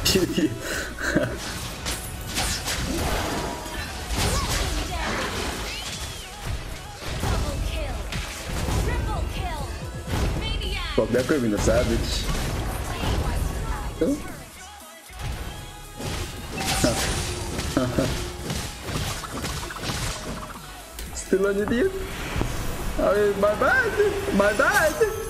kill you. Fuck, that could have been a savage. Still on your dude? Oh, my bad. My bad.